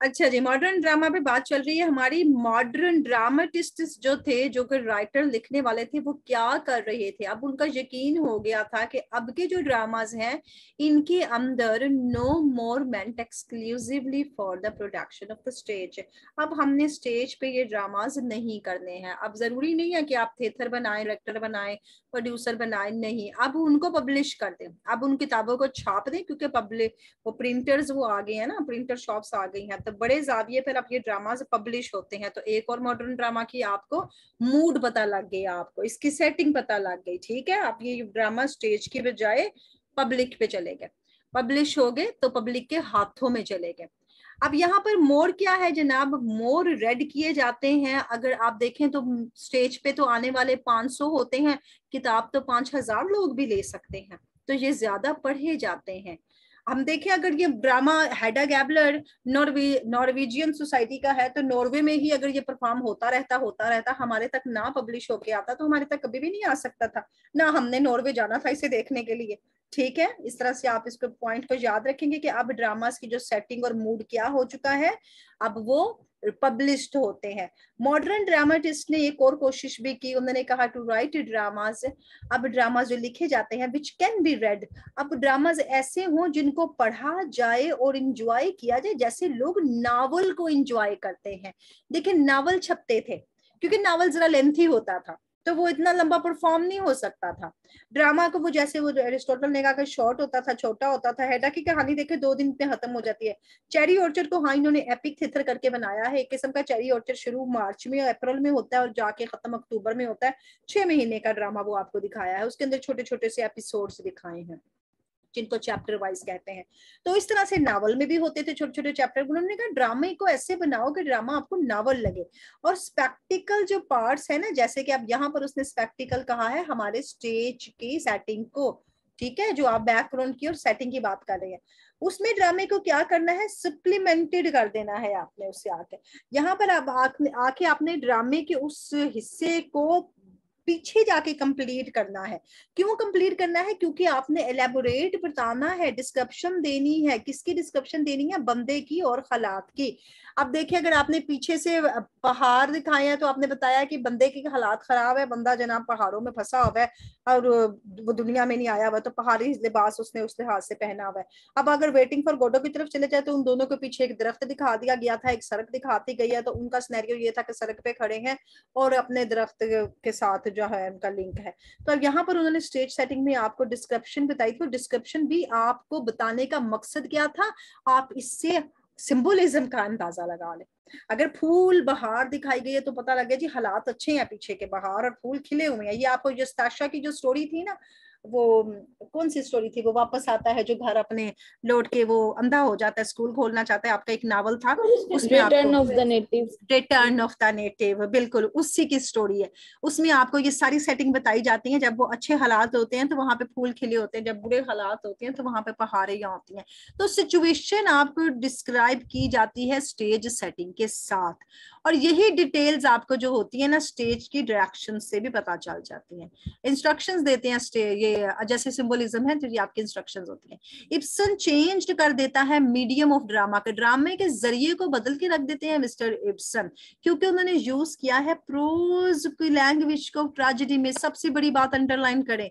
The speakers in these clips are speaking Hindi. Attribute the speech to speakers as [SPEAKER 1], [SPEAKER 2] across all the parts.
[SPEAKER 1] अच्छा जी, मॉडर्न ड्रामा पे बात चल रही है हमारी। मॉडर्न ड्रामाटिस्ट जो थे, जो कि राइटर लिखने वाले थे, वो क्या कर रहे थे? अब उनका यकीन हो गया था कि अब के जो ड्रामाज हैं इनके अंदर no more meant exclusively for the production of the stage. अब हमने स्टेज पे ये ड्रामाज नहीं करने हैं। अब जरूरी नहीं है कि आप थिएटर बनाएं, डायरेक्टर बनाएं, प्रोड्यूसर बनाएं, नहीं, अब उनको पब्लिश कर दें, अब उन किताबों को छाप दें, क्योंकि पब्लिक वो प्रिंटर्स वो आ गए हैं ना, प्रिंटर शॉप्स आ गई हैं, तो बड़े जाविये पर अब ये ड्रामास पब्लिश होते हैं। तो एक और मॉडर्न ड्रामा की आपको मूड पता लग गया, आपको इसकी सेटिंग पता लग गई, ठीक है। आप ये ड्रामा स्टेज की बजाय पब्लिक पे चले गए, पब्लिश हो गए तो पब्लिक के हाथों में चले गए। अब यहाँ पर मोर क्या है जनाब? मोर रेड किए जाते हैं। अगर आप देखें तो स्टेज पे तो आने वाले 500 होते हैं, किताब तो 5000 लोग भी ले सकते हैं, तो ये ज्यादा पढ़े जाते हैं। हम देखें अगर ये drama Hedda Gabler Norwegian society का है, तो नॉर्वे में ही अगर ये परफॉर्म होता रहता हमारे तक ना पब्लिश होके आता, तो हमारे तक कभी भी नहीं आ सकता था ना। हमने नॉर्वे जाना था इसे देखने के लिए, ठीक है। इस तरह से आप इसको पॉइंट को याद रखेंगे कि अब ड्रामास की जो सेटिंग और मूड क्या हो चुका है, अब वो पब्लिश्ड होते हैं। मॉडर्न ड्रामाटिस्ट ने एक और कोशिश भी की, उन्होंने कहा टू राइट ड्रामास। अब ड्रामास जो लिखे जाते हैं विच कैन बी रेड, अब ड्रामास ऐसे हों जिनको पढ़ा जाए और इंजॉय किया जाए, जैसे लोग नावल को इंजॉय करते हैं। देखिए नावल छपते थे, क्योंकि नावल जरा लेंथी होता था, तो वो इतना लंबा परफॉर्म नहीं हो सकता था। ड्रामा को वो जैसे वो एरिस्टोटल ने कहा कि शॉर्ट होता था, छोटा होता था। हेडा की कहानी देखे 2 दिन में खत्म हो जाती है। चेरी ऑर्चर्ड को हाँ इन्होंने एपिक थिएटर करके बनाया है। एक किस्म का चेरी ऑर्चर्ड शुरू मार्च में अप्रैल में होता है और जाके खत्म अक्टूबर में होता है। 6 महीने का ड्रामा वो आपको दिखाया है, उसके अंदर छोटे छोटे से एपिसोड्स दिखाए हैं जिनको चैप्टर वाइज कहते हैं। तो इस तरह से नावल में भी होते थे छोटे छोटे चैप्टर। उन्होंने कहा ड्रामे को ऐसे बनाओ कि ड्रामा आपको नावल लगे। और स्पेक्टिकल जो पार्ट्स है ना, जैसे कि अब यहाँ पर उसने स्पेक्टिकल कहा है हमारे स्टेज की सेटिंग को, ठीक है, जो आप बैकग्राउंड की और सेटिंग की बात कर रहे हैं, उसमें ड्रामे को क्या करना है, सप्लीमेंटेड कर देना है आपने उससे आके। यहाँ पर अब आके आपने ड्रामे के उस हिस्से को पीछे जाके कंप्लीट करना है। क्यों कंप्लीट करना है? क्योंकि आपने एलेबोरेट बताना है, डिस्क्रिप्शन देनी है। किसकी डिस्क्रिप्शन देनी है? बंदे की और हालात की। अब देखिए अगर आपने पीछे से पहाड़ दिखाए हैं तो आपने बताया कि बंदे की हालात खराब है, बंदा जनाब पहाड़ों में फंसा हुआ है और वो दुनिया में नहीं आया हुआ, तो पहाड़ी लिबास उसने उस लिहाज से पहना हुआ है। अब अगर वेटिंग फॉर गोडो की तरफ चले जाए तो उन दोनों के पीछे एक दरख्त दिखा दिया गया था, एक सड़क दिखाती गई है। तो उनका सिनेरियो ये था कि सड़क पे खड़े हैं और अपने दरख्त के साथ जो है उनका लिंक है। तो अब यहाँ पर उन्होंने स्टेज सेटिंग में आपको डिस्क्रिप्शन बताई थी, डिस्क्रिप्शन भी आपको बताने का मकसद क्या था, आप इससे सिंबोलिज्म का अंदाजा लगा लें। अगर फूल बहार दिखाई गई है तो पता लगे जी हालात अच्छे हैं, पीछे के बहार और फूल खिले हुए हैं। ये आपको जो स्ताशा की जो स्टोरी थी ना, वो कौन सी स्टोरी थी, वो वापस आता है जो घर अपने लौट के वो अंधा हो जाता है, स्कूल खोलना चाहता है, आपका एक नावल था उसमें आपको
[SPEAKER 2] return of the native,
[SPEAKER 1] return of the native, बिल्कुल उसी की स्टोरी है। उसमें आपको ये सारी सेटिंग बताई जाती है। जब वो अच्छे हालात होते हैं तो वहां पे फूल खिले होते हैं, जब बुरे हालात होते हैं तो वहां पे पहाड़ियां होती हैं। तो सिचुएशन आपको डिस्क्राइब की जाती है स्टेज सेटिंग के साथ, और यही डिटेल्स आपको जो होती है ना स्टेज की डायरेक्शन से भी पता चल जाती हैं। इंस्ट्रक्शंस देते हैं स्टेज, ये जैसे सिंबोलिज्म है तो ये आपकी इंस्ट्रक्शंस होती हैं। इब्सन चेंज कर देता है मीडियम ऑफ ड्रामा के, ड्रामे के जरिए को बदल के रख देते हैं मिस्टर इब्सन, क्योंकि उन्होंने यूज किया है प्रोज की लैंग्वेज को ट्रेजेडी में। सबसे बड़ी बात अंडरलाइन करें,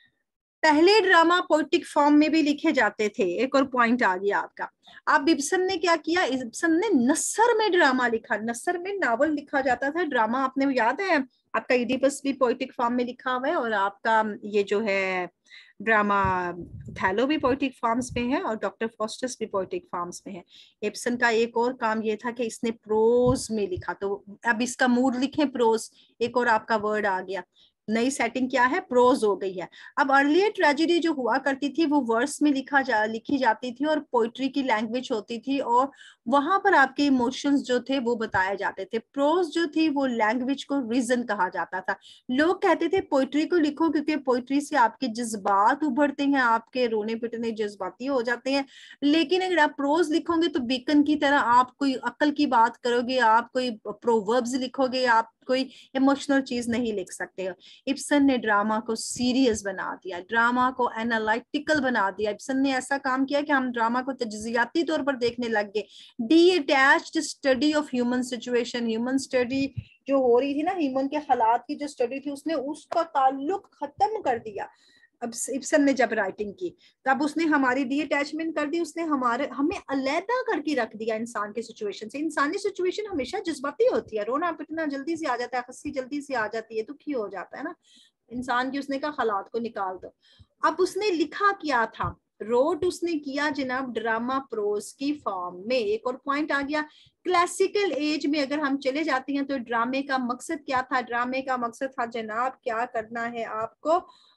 [SPEAKER 1] पहले ड्रामा पोएटिक फॉर्म में भी लिखे जाते थे। एक और पॉइंट आ गया आपका। अब इब्सन ने क्या किया, इब्सन ने नसर में ड्रामा लिखा, नसर में नावल लिखा जाता था, ड्रामा आपने याद है आपका इडिपस भी पोएटिक फॉर्म में लिखा हुआ है, और आपका ये जो है ड्रामा थैलो भी पोएटिक फॉर्म्स में है और डॉक्टर फॉस्टस भी पोएटिक फॉर्म्स में है। इब्सन का एक और काम ये था कि इसने प्रोज में लिखा, तो अब इसका मूड लिखें प्रोज, एक और आपका वर्ड आ गया, नई सेटिंग क्या है, प्रोज हो गई है। अब अर्लियर ट्रेजेडी जो हुआ करती थी वो वर्स में लिखी जाती थी और पोइट्री की लैंग्वेज होती थी, और वहां पर आपके इमोशंस जो थे वो बताए जाते थे। प्रोज जो थी वो लैंग्वेज को रीजन कहा जाता था। लोग कहते थे पोइट्री को लिखो क्योंकि पोइट्री से आपके जज्बात उभरते हैं, आपके रोने पिटने जज्बाती हो जाते हैं। लेकिन अगर आप प्रोज लिखोगे तो बीकन की तरह आप कोई अक्ल की बात करोगे, आप कोई प्रोवर्ब्स लिखोगे, आप कोई इमोशनल चीज नहीं लिख सकते हो। इब्सन ने ड्रामा को सीरियस बना दिया, ड्रामा को एनालिटिकल बना दिया। इब्सन ने ऐसा काम किया कि हम ड्रामा को तजजियाती तौर पर देखने लग गए। Detached study of human situation, human study जो हो रही थी ना, ह्यूमन के हालात की जो स्टडी थी, उसने उसका ताल्लुक खत्म कर दिया। अब इब्सन ने जब राइटिंग की तब उसने हमारी डी अटैचमेंट कर दी, उसने हमें अलहदा करके रख दिया इंसान के सिचुएशन से। इंसानी सिचुएशन हमेशा जज्बाती होती है, रोना पिटना जल्दी से आ जाता है, हंसी जल्दी से आ जाती है, दुखी हो जाता है ना इंसान की। उसने कहा हालात को निकाल दो। अब उसने लिखा क्या था, रोट उसने किया जनाब ड्रामा प्रोज की फॉर्म में। एक और पॉइंट आ गया, क्लासिकल एज में अगर हम चले जाते हैं तो ड्रामे का मकसद क्या था? ड्रामे का मकसद था जनाब क्या करना है आपको?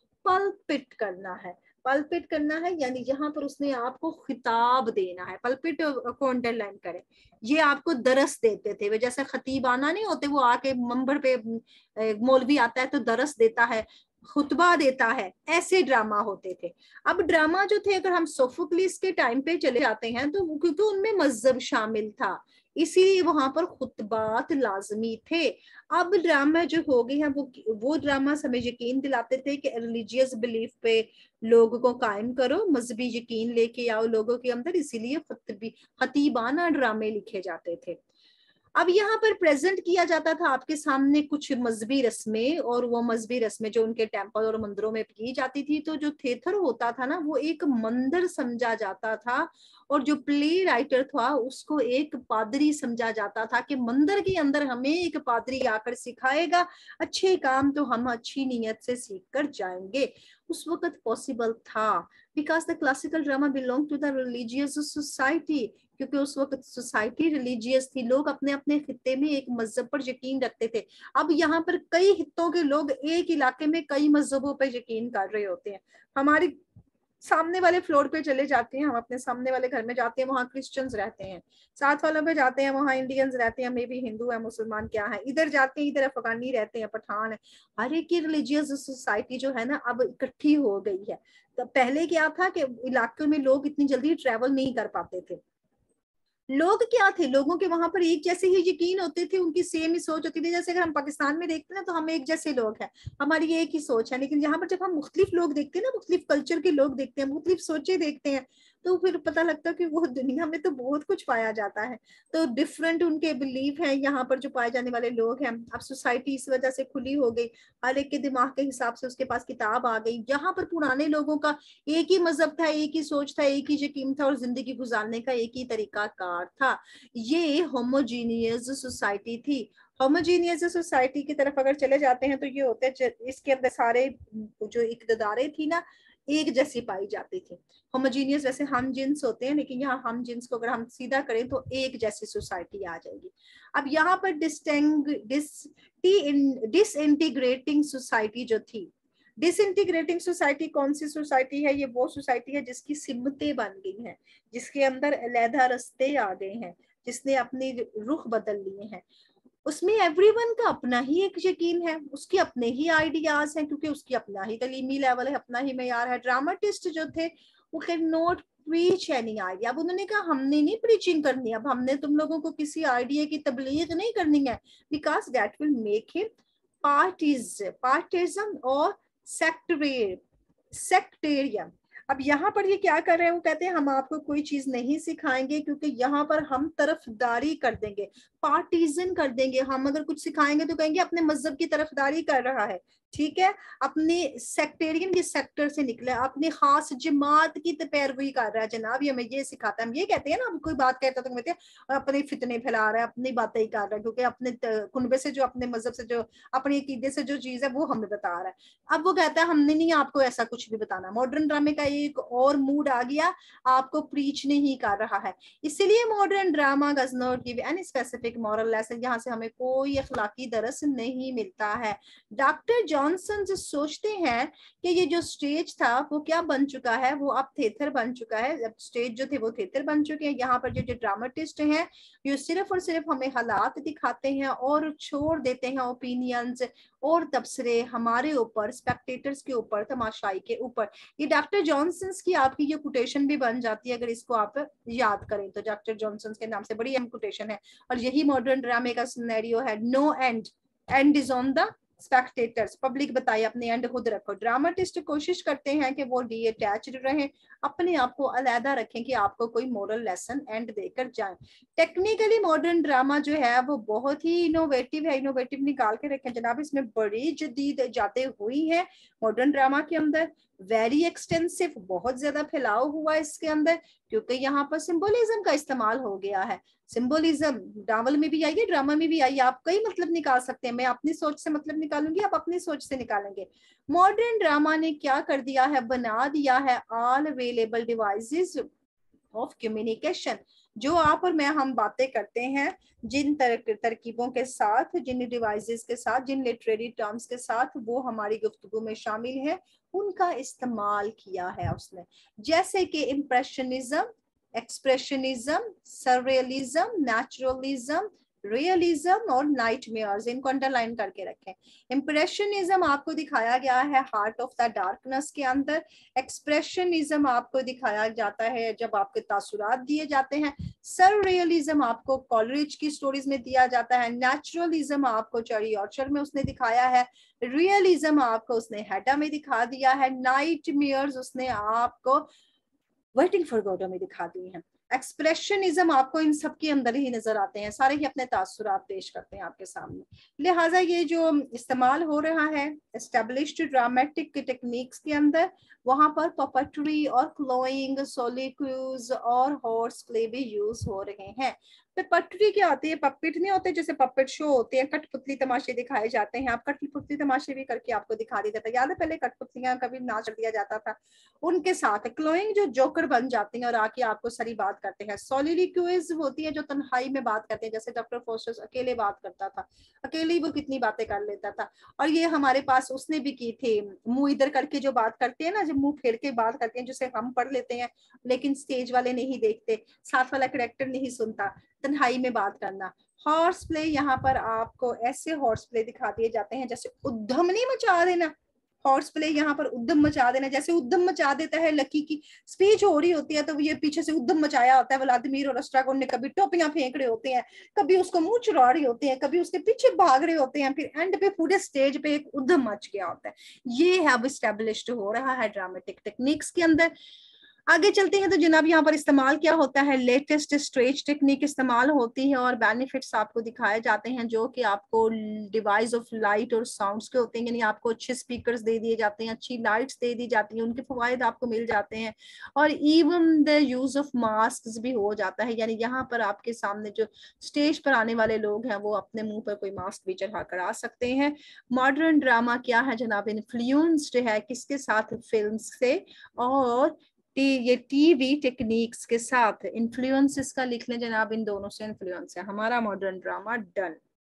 [SPEAKER 1] पल्पिट करना है। पल्पिट करना है यानी यहाँ पर उसने आपको खिताब देना है। पल्पिट को अंडरलाइन करें, ये आपको दरस देते थे। वे जैसे खतीबाना नहीं होते, वो आके मंबर पे मौलवी आता है तो दरस देता है, खुतबा देता है, ऐसे ड्रामा होते थे। अब ड्रामा जो थे, अगर हम सोफोक्लिस के टाइम पे चले जाते हैं तो क्योंकि उनमें मजहब शामिल था, इसीलिए वहां पर खुतबात लाजमी थे। अब ड्रामा जो हो गए हैं वो ड्रामा हमें यकीन दिलाते थे कि रिलीजियस बिलीफ पे लोगों को कायम करो, मजहबी यकीन लेके आओ लोगों के अंदर, इसीलिए खतीबाना ड्रामे लिखे जाते थे। अब यहाँ पर प्रेजेंट किया जाता था आपके सामने कुछ मजहबी रस्में, और वो मजहबी रस्में जो उनके टेम्पल और मंदिरों में की जाती थी। तो जो थिएटर होता था ना, वो एक मंदिर समझा जाता था, और जो प्ले राइटर था उसको एक पादरी समझा जाता था कि मंदिर के अंदर हमें एक पादरी आकर सिखाएगा, अच्छे काम तो हम अच्छी नीयत से सीख कर जाएंगे। उस वक्त पॉसिबल था, because the classical drama belong to the religious society, क्योंकि उस वक्त सोसाइटी रिलीजियस थी, लोग अपने अपने खित्ते में एक मजहब पर यकीन रखते थे। अब यहाँ पर कई हिस्सों के लोग एक इलाके में कई मजहबों पर यकीन कर रहे होते हैं। हमारी सामने वाले फ्लोर पे चले जाते हैं, हम अपने सामने वाले घर में जाते हैं, वहाँ क्रिश्चियंस रहते हैं, साथ वालों पे जाते हैं वहाँ इंडियंस रहते हैं, मे बी हिंदू है मुसलमान क्या है, इधर जाते हैं इधर अफगानी रहते हैं, पठान है। हर एक की रिलीजियस सोसाइटी जो है ना अब इकट्ठी हो गई है। तो पहले क्या था कि इलाकों में लोग इतनी जल्दी ट्रेवल नहीं कर पाते थे। लोग क्या थे, लोगों के वहां पर एक जैसे ही यकीन होते थे, उनकी सेम ही सोच होती थी। जैसे अगर हम पाकिस्तान में देखते हैं ना तो हम एक जैसे लोग हैं, हमारी एक ही सोच है। लेकिन यहाँ पर जब हम मुख्तलिफ लोग देखते हैं ना, मुख्तलिफ कल्चर के लोग देखते हैं, मुख्तलिफ सोचे देखते हैं, तो फिर पता लगता है कि वो दुनिया में तो बहुत कुछ पाया जाता है। तो डिफरेंट उनके बिलीव है यहाँ पर जो पाए जाने वाले लोग हैं। अब सोसाइटी इस वजह से खुली हो गई, हर एक के दिमाग के हिसाब से उसके पास किताब आ गई। यहाँ पर पुराने लोगों का एक ही मजहब था, एक ही सोच था, एक ही यकीन था, और जिंदगी गुजारने का एक ही तरीका कार था। ये होमोजीनियस सोसाइटी थी। होमोजीनियस सोसाइटी की तरफ अगर चले जाते हैं तो ये होते हैं इसके अंदर सारे जो इक़्तिदारें थी ना एक जैसी पाई जाती थी। होमोजीनियस वैसे हम जिन्स होते हैं, लेकिन यहाँ हम जिन्स को अगर हम सीधा करें तो एक जैसी सोसाइटी आ जाएगी। अब यहाँ पर डिसइंटीग्रेटिंग सोसाइटी जो थी, डिसइंटीग्रेटिंग सोसाइटी कौन सी सोसाइटी है? ये वो सोसाइटी है जिसकी सिमतें बन गई हैं, जिसके अंदर अलहदा रस्ते आ गए हैं, जिसने अपनी रुख बदल लिए हैं। उसमें एवरीवन का अपना ही एक यकीन है, उसके अपने ही आइडियाज हैं, क्योंकि उसकी अपना ही तलीमी लेवल है, अपना ही मेयार है। ड्रामाटिस्ट जो थे वो can not preach any idea. अब उन्होंने कहा हमने नहीं प्रीचिंग करनी, अब हमने तुम लोगों को किसी आइडिया की तबलीग नहीं करनी है, because that will make him partisan और सेक्टेरियन। अब यहाँ पर ये क्या कर रहे हैं, वो कहते हैं हम आपको कोई चीज नहीं सिखाएंगे, क्योंकि यहाँ पर हम तरफदारी कर देंगे, पार्टीजन कर देंगे। हम अगर कुछ सिखाएंगे तो कहेंगे अपने मजहब की तरफदारी कर रहा है, ठीक है, अपने सेक्टेरियन के सेक्टर से निकला, अपनी खास जमात की पैरवी कर रहा है। जनाब ये हमें ये सिखाता है, हम ये कहते हैं ना, कोई बात कहता तो कहते हैं अपने फितने फैला रहा है, अपनी बातें ही कर रहा है, क्योंकि अपने कुनबे से जो, अपने मजहब से जो, अपने अकीदे से जो चीज है वो हमें बता रहा है। अब वो कहता है हमने नहीं आपको ऐसा कुछ भी बताना। मॉडर्न ड्रामे का एक और मूड आ गया, आपको प्रीच नहीं कर रहा है। इसीलिए modern drama does not give any specific moral lesson, यहाँ से हमें कोई अखलाकी दरस नहीं मिलता है। डॉक्टर जॉनसन जो सोचते हैं कि ये जो स्टेज था वो क्या बन चुका है, वो अब थिएटर बन चुका है। अब स्टेज जो थे वो थिएटर बन चुके हैं। यहाँ पर जो ड्रामाटिस्ट हैं ये सिर्फ और सिर्फ हमें हालात दिखाते हैं और छोड़ देते हैं ओपिनियंस और तबसरे हमारे ऊपर, स्पेक्टेटर्स के ऊपर, तमाशाई के ऊपर। ये डॉक्टर जॉनसन की आपकी ये कोटेशन भी बन जाती है, अगर इसको आप याद करें तो डॉक्टर जॉनसन के नाम से बड़ी अहम कोटेशन है। और यही मॉडर्न ड्रामे का सिनेरियो है, no end, end is on the spectators. Public बताइए, अपने एंड खुद रखो। ड्रामाटिस्ट कोशिश करते हैं कि वो डीअटैच्ड रहें, अपने आप को अलहदा रखें कि आपको कोई मोरल लेसन एंड देकर जाएं। टेक्निकली मॉडर्न ड्रामा जो है वो बहुत ही इनोवेटिव है, इनोवेटिव निकाल के रखें जनाब। इसमें बड़ी जदीद इजादें हुई हैं मॉडर्न ड्रामा के अंदर, वेरी एक्सटेंसिव, बहुत ज्यादा फैलाव हुआ है इसके अंदर, क्योंकि यहाँ पर सिंबोलिज्म का इस्तेमाल हो गया है। सिंबोलिज्म नावल में भी आई है, ड्रामा में भी आई है, आप कई मतलब निकाल सकते हैं। मैं अपनी सोच से मतलब निकालूंगी, आप अपनी सोच से निकालेंगे। मॉडर्न ड्रामा ने क्या कर दिया है, बना दिया है all available devices of communication. जो आप और मैं हम बातें करते हैं, जिन तरकीबों के साथ, जिन डिवाइसेस के साथ, जिन लिटरेरी टर्म्स के साथ वो हमारी गुफ्तगू में शामिल है, उनका इस्तेमाल किया है उसने। जैसे कि impressionism, expressionism, surrealism, naturalism, realism और नाइटमेयर्स, इनको अंडरलाइन करके रखें। इम्प्रेशनिज्म आपको दिखाया गया है हार्ट ऑफ द डार्कनेस के अंदर। एक्सप्रेशनिज्म आपको दिखाया जाता है जब आपके तासुरात दिए जाते हैं। सररियलिज्म आपको कॉलरिज की स्टोरीज में दिया जाता है। नेचुरलिज्म आपको चरी ऑर्चर में उसने दिखाया है। रियलिज्म आपको उसने हेडा में दिखा दिया है। नाइटमेयर्स उसने आपको वेटिंग फॉर गोडो में दिखा दी है। एक्सप्रेशनिज्म आपको इन सब के अंदर ही नजर आते हैं, सारे ही अपने तासुरात पेश करते हैं आपके सामने। लिहाजा ये जो इस्तेमाल हो रहा है एस्टेब्लिश्ड ड्रामेटिक टेक्निक्स के अंदर, वहां पर पपेट्री और क्लोइंग, सोलिक्यूज और हॉर्स प्ले भी यूज हो रहे हैं। पपेट्री क्या होती है, पपेट नहीं होते, जैसे पपेट शो होते हैं, कठपुतली तमाशे दिखाए जाते हैं। आप कठपुतली तमाशे भी करके आपको दिखा दिया जाता है, याद है पहले कठपुतलियां कभी नाच दिया जाता था उनके साथ। क्लोइंग जो जोकर बन जाते हैं और आके आपको सारी बात करते हैं। सोलिक्यूज होती है जो तन्हाई में बात करते हैं, जैसे डॉक्टर फोस्टर्स अकेले बात करता था, अकेले ही वो कितनी बातें कर लेता था। और ये हमारे पास उसने भी की थी, मुंह इधर करके जो बात करते हैं ना, जब मुंह फेर के बात करते हैं, जिसे हम पढ़ लेते हैं लेकिन स्टेज वाले नहीं देखते, साथ वाला करेक्टर नहीं सुनता, तन्हाई में बात करना। हॉर्स प्ले, यहाँ पर आपको ऐसे हॉर्स प्ले दिखा दिए जाते हैं जैसे उद्यम नहीं मचा देना, हॉर्स प्ले यहाँ पर उद्यम मचा देना, जैसे उद्यम मचा देता है। लकी की स्पीच हो रही होती है तो ये पीछे से उद्यम मचाया होता है व्लादिमीर और अस्ट्रागोन ने, कभी टोपियां फेंक रहे होते हैं, कभी उसको मुंह चुरा रहे होते हैं, कभी उसके पीछे भाग रहे होते हैं, फिर एंड पे पूरे स्टेज पे एक उद्यम मच गया होता है। ये है अब स्टैब्लिश्ड हो रहा है ड्रामेटिक टेक्निक्स के अंदर। आगे चलते हैं तो जनाब यहाँ पर इस्तेमाल क्या होता है, लेटेस्ट स्ट्रेच टेक्निक इस्तेमाल होती है और बेनिफिट्स आपको दिखाए जाते हैं जो कि आपको डिवाइस ऑफ लाइट और साउंड्स के होते हैं। यानी आपको अच्छे स्पीकर्स दे दिए जाते हैं, अच्छी लाइट्स दे दी जाती हैं, उनके फवायद आपको मिल जाते हैं। और even the use of mask भी हो जाता है, यानी यहाँ पर आपके सामने जो स्टेज पर आने वाले लोग हैं वो अपने मुंह पर कोई मास्क भी चढ़ा कर आ सकते हैं। मॉडर्न ड्रामा क्या है जनाब, इन्फ्लुएंस्ड है किसके साथ, फिल्म से और ये टीवी टेक्निक्स के साथ। इन्फ्लुएंस इसका लिख लें जनाब, इन दोनों से इन्फ्लुएंस है हमारा मॉडर्न ड्रामा। डन।